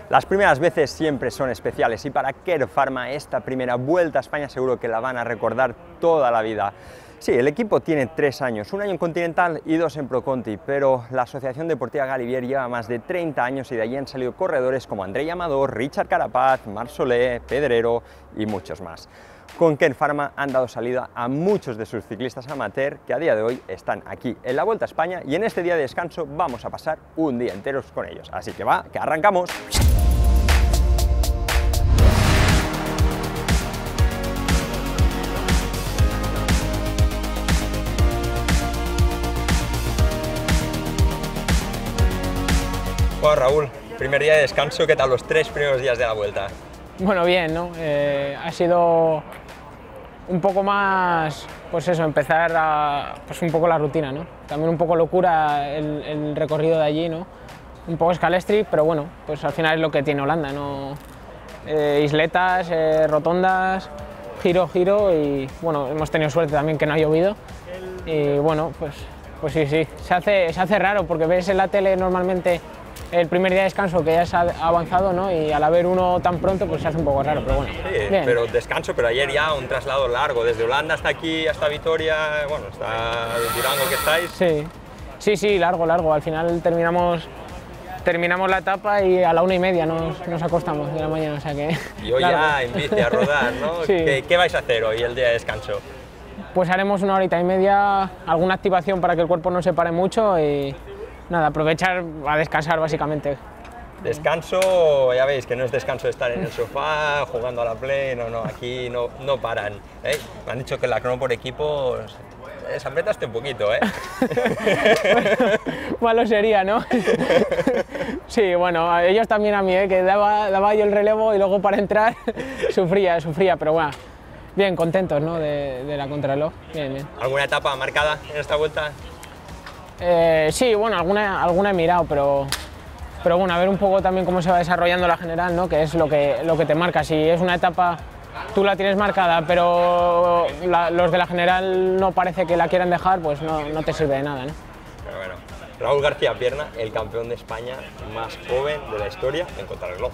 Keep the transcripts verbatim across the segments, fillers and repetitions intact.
Las primeras veces siempre son especiales y para Kern Pharma esta primera vuelta a España seguro que la van a recordar toda la vida. Sí, el equipo tiene tres años, un año en Continental y dos en Pro Conti, pero la Asociación Deportiva Galibier lleva más de treinta años y de allí han salido corredores como Andrei Amador, Richard Carapaz, Marc Solé, Pedrero y muchos más. Con Kern Pharma han dado salida a muchos de sus ciclistas amateur que a día de hoy están aquí en la Vuelta a España y en este día de descanso vamos a pasar un día entero con ellos. Así que va, que arrancamos. Bueno, Raúl, primer día de descanso, ¿qué tal los tres primeros días de la Vuelta? Bueno, bien, ¿no? Eh, ha sido un poco más, pues eso, empezar a, pues un poco la rutina, ¿no? También un poco locura el, el recorrido de allí, ¿no? Un poco scalestri, pero bueno, pues al final es lo que tiene Holanda, ¿no? Eh, isletas, eh, rotondas, giro, giro y bueno, hemos tenido suerte también que no ha llovido y bueno, pues, pues sí, sí, se hace, se hace raro porque ves en la tele normalmente el primer día de descanso que ya se ha avanzado, ¿no? Y al haber uno tan pronto pues se hace un poco raro, pero bueno. Sí, bien. Pero descanso, pero ayer ya un traslado largo, desde Holanda hasta aquí, hasta Vitoria, bueno, hasta Durango que estáis. Sí, sí, sí, largo, largo, al final terminamos, terminamos la etapa y a la una y media nos, nos acostamos de la mañana, o sea que... Y hoy largo. Ya en bici a rodar, ¿no? Sí. ¿Qué, ¿Qué vais a hacer hoy, el día de descanso? Pues haremos una horita y media, alguna activación para que el cuerpo no se pare mucho y... Nada, aprovechar a descansar básicamente. Descanso, ya veis que no es descanso de estar en el sofá jugando a la Play, no, no, aquí no, no paran. ¿eh? Me han dicho que la crono por equipo eh, se apretaste un poquito, ¿eh? Bueno, malo sería, ¿no? Sí, bueno, ellos también a mí, ¿eh? Que daba, daba yo el relevo y luego para entrar sufría, sufría, pero bueno, bien, contentos, ¿no? De, de la contrarreloj, bien, bien. ¿Alguna etapa marcada en esta vuelta? Eh, sí, bueno, alguna, alguna he mirado, pero, pero bueno, a ver un poco también cómo se va desarrollando la general, ¿no? Que es lo que, lo que te marca. Si es una etapa, tú la tienes marcada, pero la, los de la general no parece que la quieran dejar, pues no, no te sirve de nada, ¿no? Pero bueno, Raúl García Pierna, el campeón de España más joven de la historia en contrarreloj.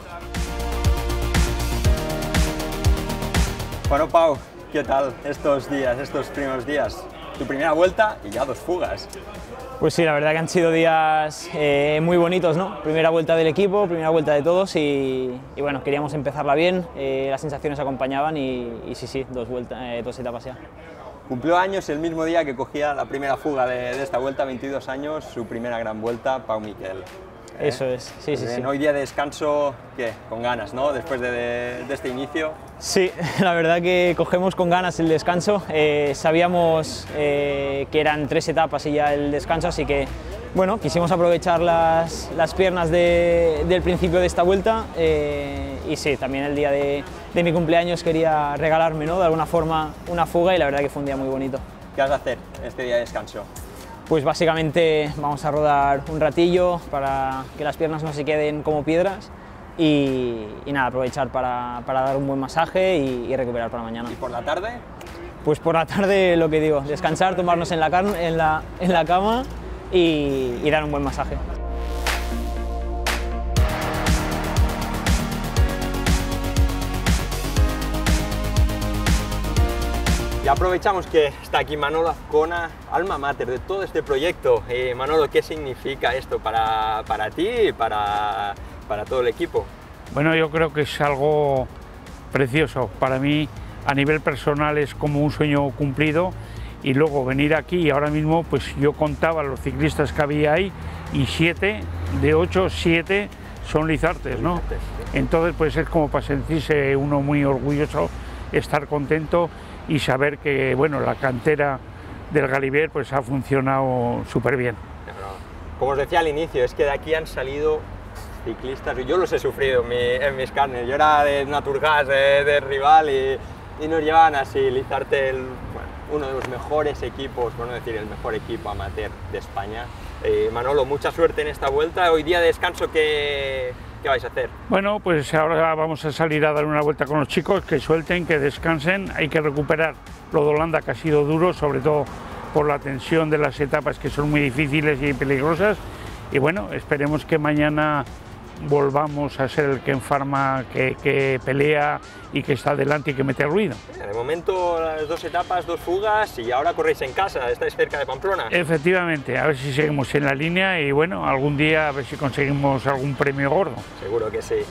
Bueno, Pau, ¿qué tal estos días, estos primeros días? Tu primera vuelta y ya dos fugas. Pues sí, la verdad que han sido días eh, muy bonitos, ¿no? Primera vuelta del equipo, primera vuelta de todos y, y bueno, queríamos empezarla bien, eh, las sensaciones acompañaban y, y sí, sí, dos, vueltas, eh, dos etapas ya. Cumplió años el mismo día que cogía la primera fuga de, de esta vuelta, veintidós años, su primera gran vuelta, Pau Miquel. ¿Eh? Eso es, sí, sí, sí. Hoy día de descanso, ¿qué? Con ganas, ¿no? Después de, de, de este inicio. Sí, la verdad que cogemos con ganas el descanso. Eh, sabíamos eh, que eran tres etapas y ya el descanso, así que bueno, quisimos aprovechar las, las piernas de, del principio de esta vuelta eh, y sí, también el día de, de mi cumpleaños quería regalarme, ¿no? De alguna forma una fuga y la verdad que fue un día muy bonito. ¿Qué vas a hacer este día de descanso? Pues básicamente vamos a rodar un ratillo para que las piernas no se queden como piedras y, y nada, aprovechar para, para dar un buen masaje y, y recuperar para mañana. ¿Y por la tarde? Pues por la tarde lo que digo, descansar, tomarnos en la, en la, en la cama y, y dar un buen masaje. Y aprovechamos que está aquí Manolo Azcona, alma mater de todo este proyecto. Eh, Manolo, ¿qué significa esto para, para ti y para, para todo el equipo? Bueno, yo creo que es algo precioso. Para mí, a nivel personal, es como un sueño cumplido. Y luego venir aquí, y ahora mismo, pues yo contaba los ciclistas que había ahí y siete, de ocho, siete son lizartes, ¿no? Entonces, pues es como para sentirse uno muy orgulloso, estar contento y saber que bueno, la cantera del Galibier pues ha funcionado súper bien. Como os decía al inicio, es que de aquí han salido ciclistas, y yo los he sufrido en, mi, en mis carnes. Yo era de Naturgas, de, de rival, y, y nos llevaban así, Lizarte, el, bueno, uno de los mejores equipos, por no decir el mejor equipo amateur de España. Eh, Manolo, mucha suerte en esta vuelta. Hoy día de descanso, ¿qué, ¿qué vais a hacer? Bueno, pues ahora vamos a salir a dar una vuelta con los chicos, que suelten, que descansen. Hay que recuperar lo de Holanda, que ha sido duro, sobre todo por la tensión de las etapas, que son muy difíciles y peligrosas. Y bueno, esperemos que mañana volvamos a ser el Ken Pharma que, que pelea y que está adelante y que mete ruido. De momento las dos etapas, dos fugas y ahora corréis en casa, estáis cerca de Pamplona. Efectivamente, a ver si seguimos en la línea y bueno, algún día a ver si conseguimos algún premio gordo. Seguro que sí.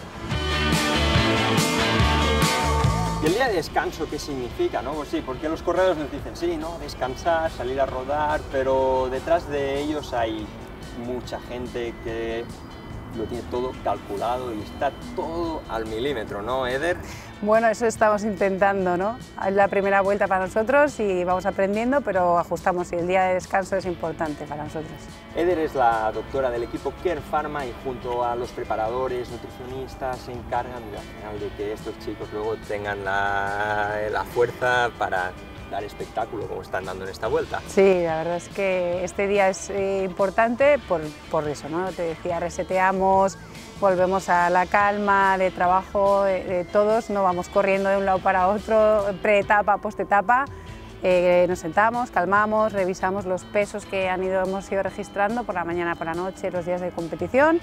¿Y el día de descanso qué significa, no? Pues sí, porque los corredores nos dicen, sí, ¿no? Descansar, salir a rodar, pero detrás de ellos hay mucha gente que lo tiene todo calculado y está todo al milímetro, ¿no, Eder? Bueno, eso estamos intentando, ¿no? Es la primera vuelta para nosotros y vamos aprendiendo, pero ajustamos y el día de descanso es importante para nosotros. Eder es la doctora del equipo Ken Pharma y junto a los preparadores, nutricionistas, se encargan de, al final, de que estos chicos luego tengan la, la fuerza para dar espectáculo como están dando en esta vuelta. Sí, la verdad es que este día es eh, importante por, por eso, ¿no? Te decía, reseteamos, volvemos a la calma de trabajo de, de todos, no vamos corriendo de un lado para otro, pre-etapa, post-etapa, eh, nos sentamos, calmamos, revisamos los pesos que han ido, hemos ido registrando por la mañana, por la noche, los días de competición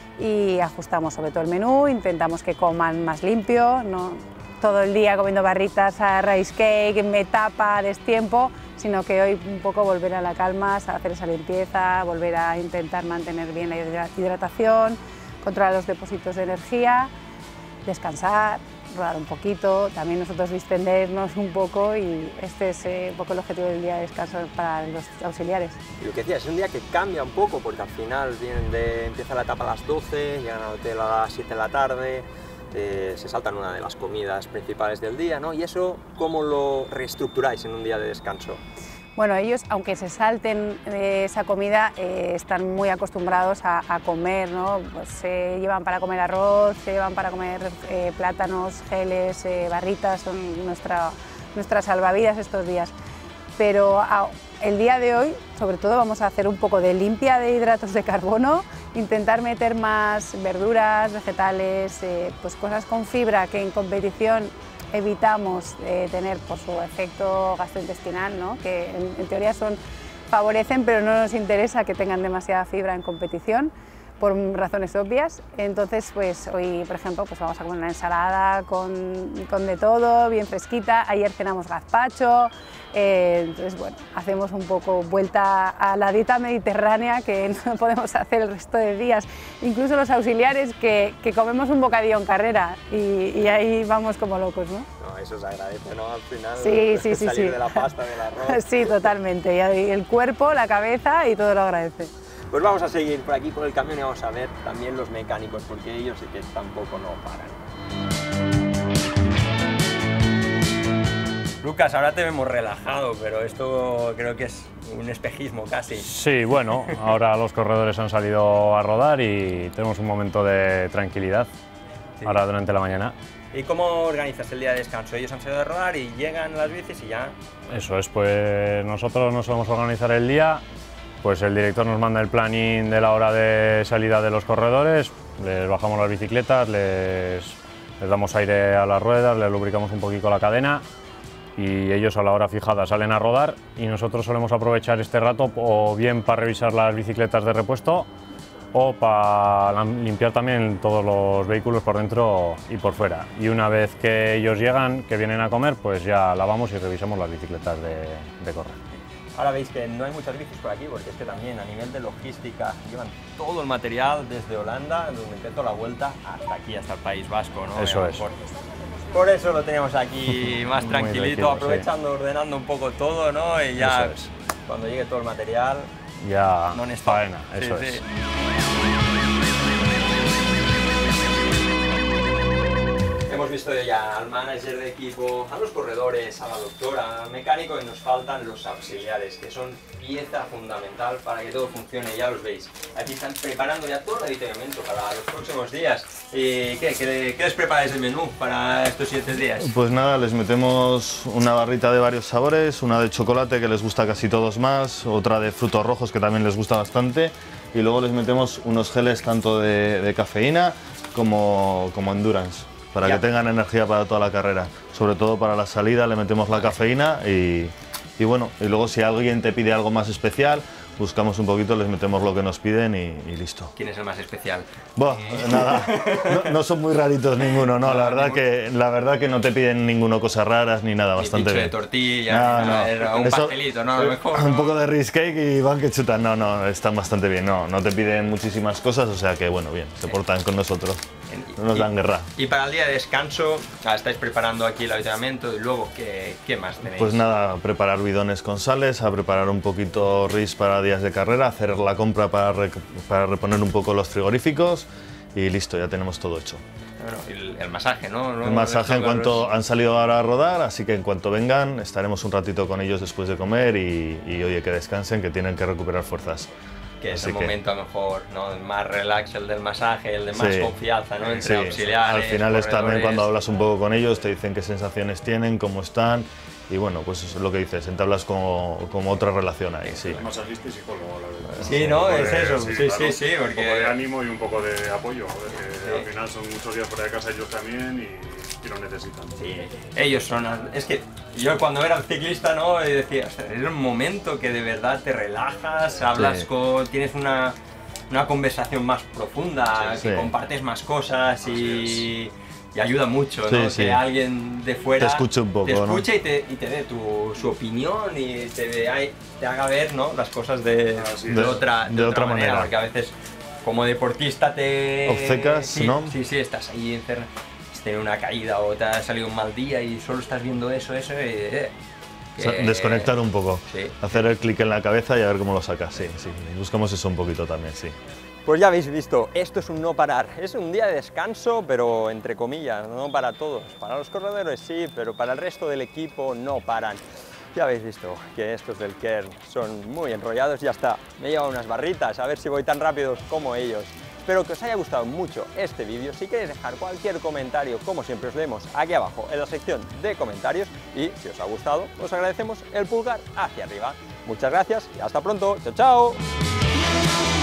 y ajustamos sobre todo el menú, intentamos que coman más limpio, no todo el día comiendo barritas a rice cake, etapa, destiempo, sino que hoy un poco volver a la calma, hacer esa limpieza, volver a intentar mantener bien la hidratación, controlar los depósitos de energía, descansar, rodar un poquito, también nosotros distendernos un poco y este es eh, un poco el objetivo del día de descanso para los auxiliares. Y lo que decía, es un día que cambia un poco porque al final vienen de, empieza la etapa a las doce, llegan al hotel a las siete de la tarde, eh, se saltan una de las comidas principales del día, ¿no? Y eso, ¿cómo lo reestructuráis en un día de descanso? Bueno, ellos, aunque se salten de esa comida, eh, están muy acostumbrados a, a comer, ¿no? Pues se llevan para comer arroz, se llevan para comer eh, plátanos, geles, eh, barritas, son nuestra, nuestras salvavidas estos días. Pero a, el día de hoy, sobre todo, vamos a hacer un poco de limpia de hidratos de carbono, intentar meter más verduras, vegetales, eh, pues cosas con fibra que en competición evitamos eh, tener por su efecto gastrointestinal, ¿no? Que en, en teoría son, favorecen, pero no nos interesa que tengan demasiada fibra en competición, por razones obvias. Entonces, pues hoy, por ejemplo, pues vamos a comer una ensalada con, con de todo, bien fresquita. Ayer cenamos gazpacho, eh, entonces, bueno, hacemos un poco vuelta a la dieta mediterránea que no podemos hacer el resto de días. Incluso los auxiliares que, que comemos un bocadillo en carrera y, y ahí vamos como locos, ¿no? No, eso se agradece, ¿no? Al final, sí, sí, sí, salir sí. de la pasta, del arroz. Sí, totalmente. Y el cuerpo, la cabeza y todo lo agradece. Pues vamos a seguir por aquí por el camión y vamos a ver también los mecánicos, porque ellos sí que tampoco no paran. Lucas, ahora te vemos relajado, pero esto creo que es un espejismo casi. Sí, bueno, ahora los corredores han salido a rodar y tenemos un momento de tranquilidad, sí, ahora durante la mañana. ¿Y cómo organizas el día de descanso? Ellos han salido a rodar y llegan las bicis y ya... Eso es, pues nosotros nos vamos a organizar el día. Pues el director nos manda el planning de la hora de salida de los corredores, les bajamos las bicicletas, les, les damos aire a las ruedas, les lubricamos un poquito la cadena y ellos a la hora fijada salen a rodar y nosotros solemos aprovechar este rato o bien para revisar las bicicletas de repuesto o para limpiar también todos los vehículos por dentro y por fuera. Y una vez que ellos llegan, que vienen a comer, pues ya lavamos y revisamos las bicicletas de, de correr. Ahora veis que no hay muchas bicis por aquí porque es que también a nivel de logística llevan todo el material desde Holanda, donde empezó la vuelta, hasta aquí, hasta el País Vasco, ¿no? Eso es. Por, por eso lo teníamos aquí más tranquilito, tranquilo, aprovechando, sí, ordenando un poco todo, ¿no? Y ya es. Cuando llegue todo el material, ya no faena, eso sí, es. Sí. Hemos visto ya al manager de equipo, a los corredores, a la doctora, al mecánico y nos faltan los auxiliares, que son pieza fundamental para que todo funcione, ya los veis. Aquí están preparando ya todo el aditamento para los próximos días. ¿Y qué, qué, qué les preparáis el menú para estos siete días? Pues nada, les metemos una barrita de varios sabores, una de chocolate que les gusta casi todos más, otra de frutos rojos que también les gusta bastante y luego les metemos unos geles tanto de, de cafeína como, como endurance, para ya. que tengan energía para toda la carrera. Sobre todo para la salida le metemos la cafeína y, y bueno, y luego si alguien te pide algo más especial, buscamos un poquito, les metemos lo que nos piden y, y listo. ¿Quién es el más especial? Buah, nada, no, no son muy raritos ninguno, no, la verdad, que, la verdad que no te piden ninguno cosas raras ni nada, bastante bien. De tortilla, no, no, un eso, pastelito, no, a lo mejor, un no. poco de rice cake y van que chutan, no, no, están bastante bien, no, no te piden muchísimas cosas, o sea que bueno, bien, se portan con nosotros, no nos dan guerra. Y para el día de descanso, ah, estáis preparando aquí el avituallamiento y luego, ¿qué, qué más tenéis? Pues nada, preparar bidones con sales, a preparar un poquito ris para días de carrera, hacer la compra para, re, para reponer un poco los frigoríficos y listo, ya tenemos todo hecho. Bueno, el, el masaje, ¿no? El masaje en cuanto han salido ahora a rodar, así que en cuanto vengan estaremos un ratito con ellos después de comer y, y oye, que descansen, que tienen que recuperar fuerzas. Que es así el que... momento a lo mejor, ¿no? El más relax, el del masaje, el de más sí, confianza, ¿no? Entre sí. auxiliares, Al final es también corredores. cuando hablas un poco con ellos, te dicen qué sensaciones tienen, cómo están y bueno, pues es lo que dices, entablas como, como otra relación ahí, sí. Masajista y psicólogo, la verdad. Sí, ¿no? Un poco Es de- eso, sí, claro, sí, sí, porque... Un poco de ánimo y un poco de apoyo, joder, que Sí. al final son muchos días fuera de casa ellos también y, y lo necesitan. Sí, ellos son... Es que yo cuando era ciclista, ¿no? Y decía, "Ostras, es un momento que de verdad te relajas, hablas Sí. con... tienes una, una conversación más profunda, Sí, que sí. compartes más cosas y... Y ayuda mucho, Sí, ¿no? sí. Que alguien de fuera Te escuche un poco, te ¿no? escuche y, te, y te dé tu, su opinión y te, dé- te haga ver, ¿no? Las cosas de, Así de es. otra, de De otra otra manera, manera. porque a veces como deportista te... Obcecas, sí, ¿no? Sí, sí, estás ahí encerrado, has tenido una caída o te ha salido un mal día y solo estás viendo eso, eso y... eh, O sea, que- desconectar un poco, Sí. hacer el clic en la cabeza y a ver cómo lo sacas, sí, sí. Y buscamos eso un poquito también, sí. Pues ya habéis visto, esto es un no parar, es un día de descanso, pero entre comillas, no para todos, para los corredores sí, pero para el resto del equipo no paran. Ya habéis visto que estos del Kern son muy enrollados, ya está, me he llevado unas barritas, a ver si voy tan rápidos como ellos. Espero que os haya gustado mucho este vídeo, si queréis dejar cualquier comentario, como siempre os leemos aquí abajo en la sección de comentarios, y si os ha gustado, os agradecemos el pulgar hacia arriba. Muchas gracias y hasta pronto, chao chao.